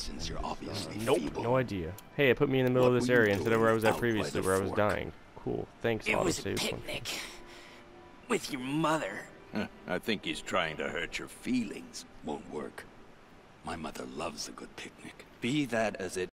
since you're obviously Nope, feeble. no idea. Hey, it put me in the middle of What this were you area instead of where I was at doing out by previously, the where I was fork? dying. Cool. Thanks, It was a autosave. picnic. With your mother. I think he's trying to hurt your feelings. Won't work. My mother loves a good picnic. Be that as it